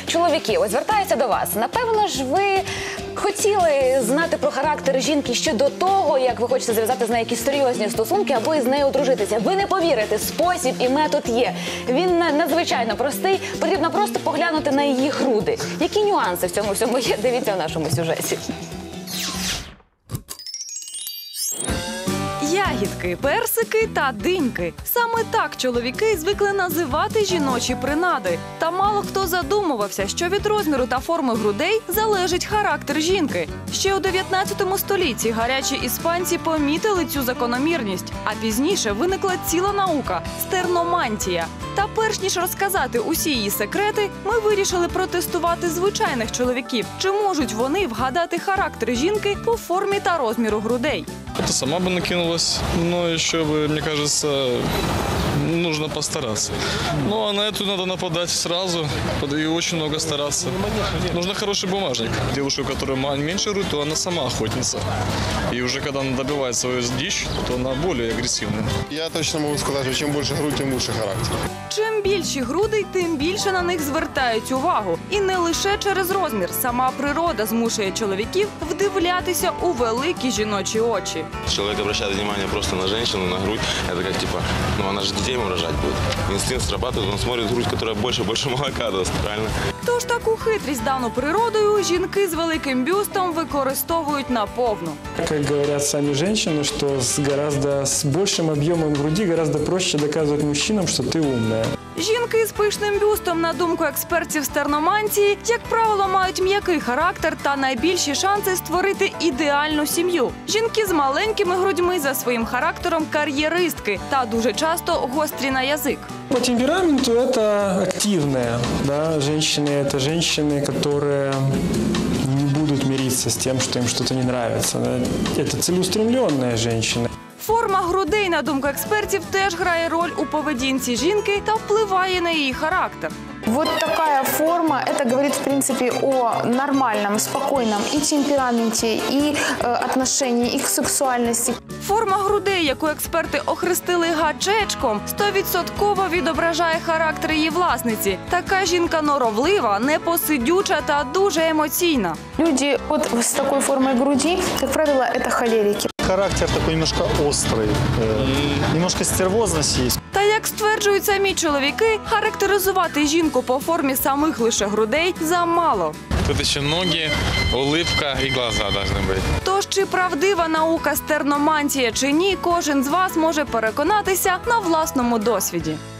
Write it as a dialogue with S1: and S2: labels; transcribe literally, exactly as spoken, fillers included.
S1: Чоловіки, ось звертаються до вас. Напевно ж, ви хотіли знати про характер жінки ще до того, як ви хочете зав'язати з нею якісь серйозні стосунки або із нею одружитися. Ви не повірите, спосіб і метод є. Він надзвичайно простий, потрібно просто поглянути на її груди. Які нюанси в цьому всьому є, дивіться в нашому сюжеті.
S2: Ягідки, персики та диньки. Саме так чоловіки звикли називати жіночі принади. Та мало хто задумувався, що від розміру та форми грудей залежить характер жінки. Ще у дев'ятнадцятому столітті гарячі іспанці помітили цю закономірність, а пізніше виникла ціла наука – стерномантія. Та перш ніж розказати усі її секрети, ми вирішили протестувати звичайних чоловіків. Чи можуть вони вгадати характер жінки по формі та розміру грудей?
S3: Это сама бы накинулась, но еще бы, мне кажется, нужно постараться. Ну, а на эту надо нападать сразу и очень много стараться. Нужно хороший бумажник. Девушка, у которой меньше грудь, то она сама охотница. И уже когда она добивает свою дичь, то она более агрессивная.
S4: Я точно могу сказать, что чем больше грудь, тем лучше характер.
S2: Чим більші груди, тим більше на них звертають увагу. І не лише через розмір. Сама природа змушує чоловіків вдивлятися у великі жіночі очі.
S5: Человек обращает внимание просто на женщину, на грудь. Это как типа, ну она же детей рожать будет. Инстинкт срабатывает, он смотрит грудь, которая больше-больше молока даст, правильно?
S2: Тож таку хитрість, дану природою, жінки з великим бюстом використовують наповну.
S6: Как говорят сами женщины, что с гораздо с большим объемом груди гораздо проще доказывать мужчинам, что ты умная.
S2: Жінки з пишним бюстом, на думку експертів стерномантії, як правило, мають м'який характер та найбільші шанси створити ідеальну сім'ю. Жінки з маленькими грудьми за своїм характером кар'єристки та дуже часто гострі на язик.
S6: По темпераменту это активные, да, женщины – это женщины, которые не будут мириться с тем, что им что-то не нравится. Это целеустремленные женщины.
S2: Форма грудей, на думку експертів, теж грає роль у поведінці жінки та впливає на її характер.
S7: Вот такая форма, это говорит, в принципе, о нормальном, спокойном и темпераменте, и э, отношении, и к сексуальности.
S2: Форма грудей, яку експерти охрестили гачечком, стовідсотково відображає характер її власниці. Така жінка норовлива, непосидюча та дуже емоційна.
S7: Люди вот с такой формой груди, как правило, это холерики.
S8: Характер такой немножко острый, э, немножко стервозность есть.
S2: Та, як стверджують самі чоловіки, характеризувати жінку по формі самих лише грудей замало.
S3: Тут еще ноги, улыбка и глаза должны быть.
S2: Тож, чи правдива наука стерномантія чи ні, кожен з вас може переконатися на власному досвіді.